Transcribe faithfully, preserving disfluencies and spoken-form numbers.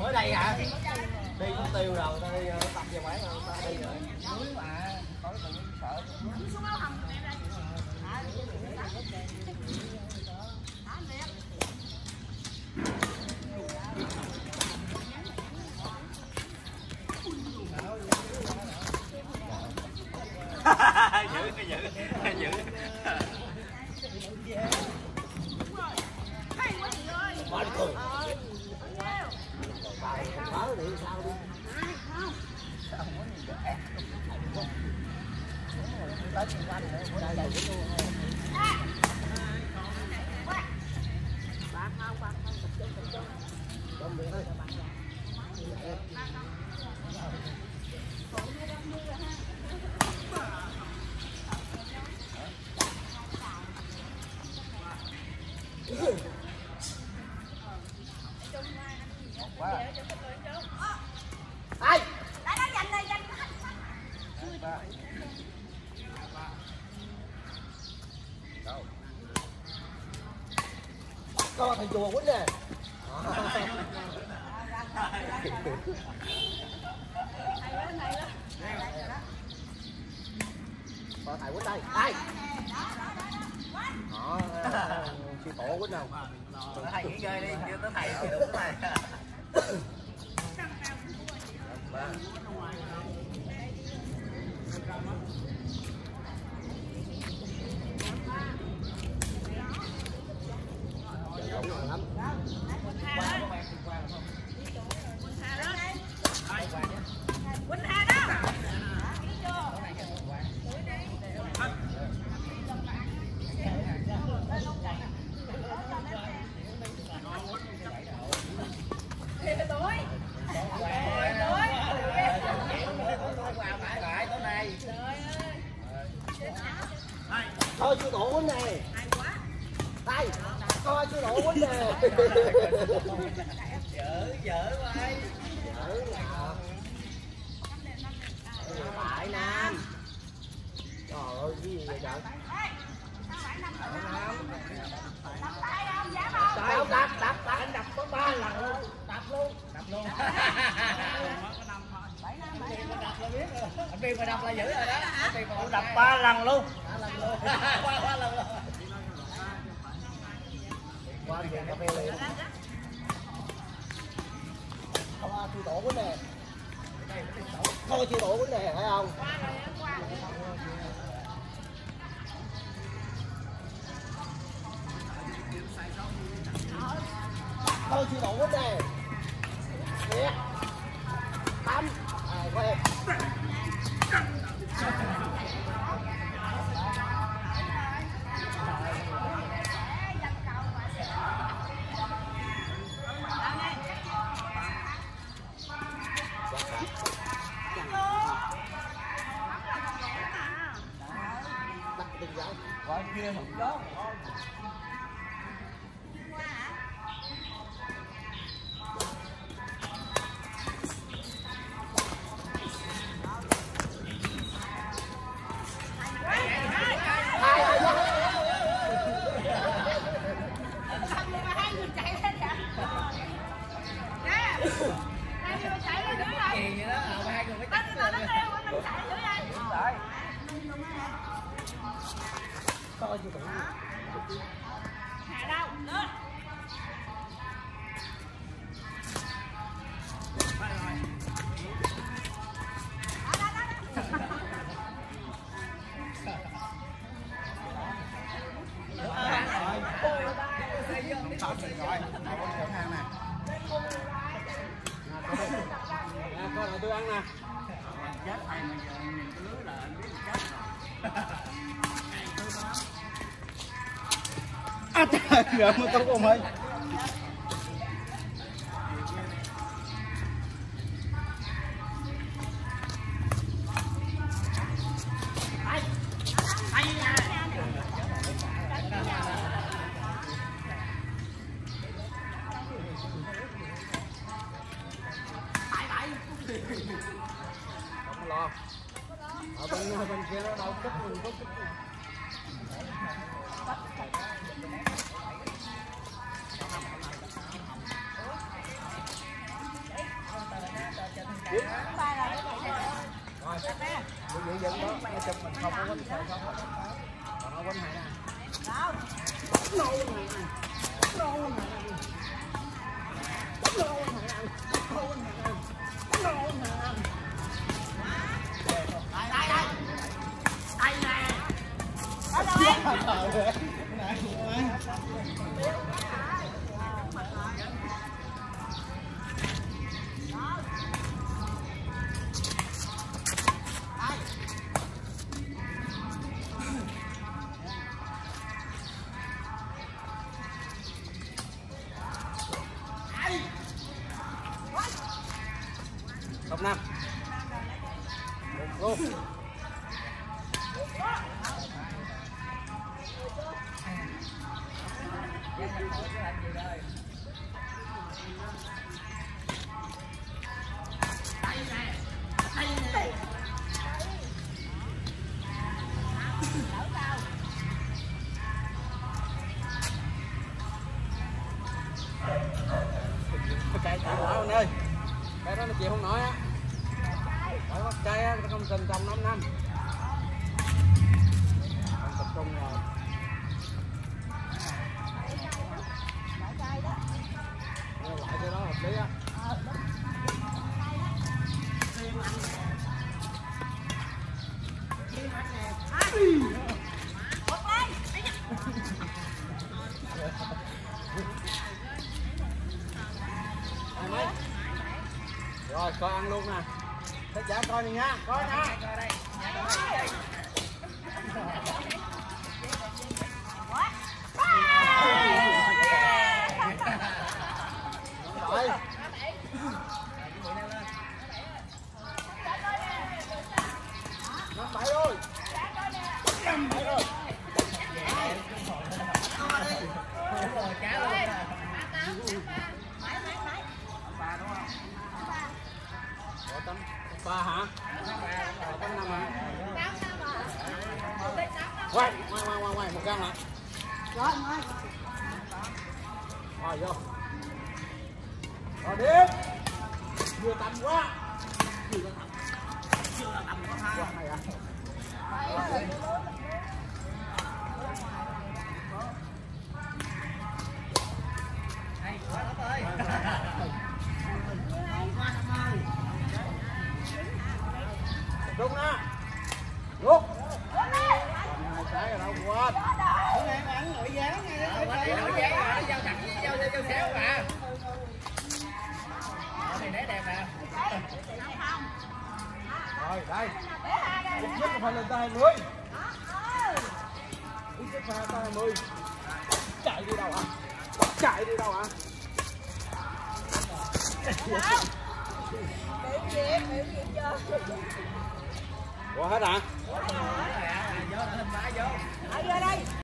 Ở đây hả? Đi cũng tiêu rồi, ta đi tập về quán rồi, ta đi rồi. Núi mà, tối tụi sợ. Xuống áo hồng này đây. Giữ cái giữ, giữ. Bỏ đi cười. Mở đi sao đi. Sao không có gì để. Tới xung quanh nữa, bữa nay là cái luôn. Bạn không, bạn không tập trung tập trung. Đông miệng thôi. Ai? Đã nó giành này giành. Đâu? Có thầy chùa quýnh nè. Có thầy quýnh đây. Đây. Đó, sư tổ quýnh đâu? Thầy nghỉ ngơi đi, chưa tới thầy thì đúng rồi. Thôi sư tổ quýnh nè. Đây, coi sư tổ quýnh nè. Dở, dở quá. Dở là Đại Nam. Trời ơi, cái gì vậy trời? Trời ơi, đập, đập, đập, anh đập có ba lần luôn. Đập luôn. Đập luôn. Anh Biên mà đập là dữ rồi đó. Anh đập ba lần luôn. Ba lần luôn. Ba lần luôn. Qua về cà phê liền. Thôi sư tổ quýnh nè. Thôi sư tổ quýnh nè, thấy không? Thôi sư tổ quýnh nè. Nè. Tâm. À, coi em. Qua kia hổng gió. Coi chưa đủ. Hạ đâu? Lên. Coi lại tôi ăn nè. Chết thầy mà giờ nhìn cái lưới là anh biết chết rồi. À trời, gỡ mà tốt không ơi. Không lo. Ở bên bên kia nó đâu cất mình cất. giữ dựng đó, nó chụp mình không có quánh sờ không, còn nó quánh hay nè. Nô luôn này nè, nô luôn này nè, nô luôn này nè, nô luôn này nè, nô luôn này nè. Đây đây đây, đây nè. Đó rồi. Không năm luôn cây chạy nổi anh ơi, cái đó nó chịu không nổi á. Phải bắt cây á, công trình trong năm năm không tập trung rồi. Đưa lại cho nó hợp lý á. Rồi coi ăn luôn nè. Tất cả coi này nha, coi nha. Rồi. Năm bảy rồi. Năm bảy rồi. Ba hả? Tám năm hả? Quay, quay, quay, quay, quay, một căn lại. Rồi, rồi vô. Rồi đi. Vừa tầm quá. Vừa tầm. Vừa tầm quá ha. Hay à? Hay quá lắm ơi. Đúng nè. Lúc. Còn hai trái rồi đâu quên. Hôm nay ăn nội gián nha. Nội gián mà nó giao thẳng với giao giao xéo mà. Này để đẹp nè. Rồi đây. Ít nhất phải lên tới hai mươi. Ít nhất phải lên tới hai mươi. Chạy đi đâu hả? Chạy đi đâu hả? Biểu diễn, biểu diễn chưa? Ủa hết hả? Ủa hết rồi. Vô, vô đây.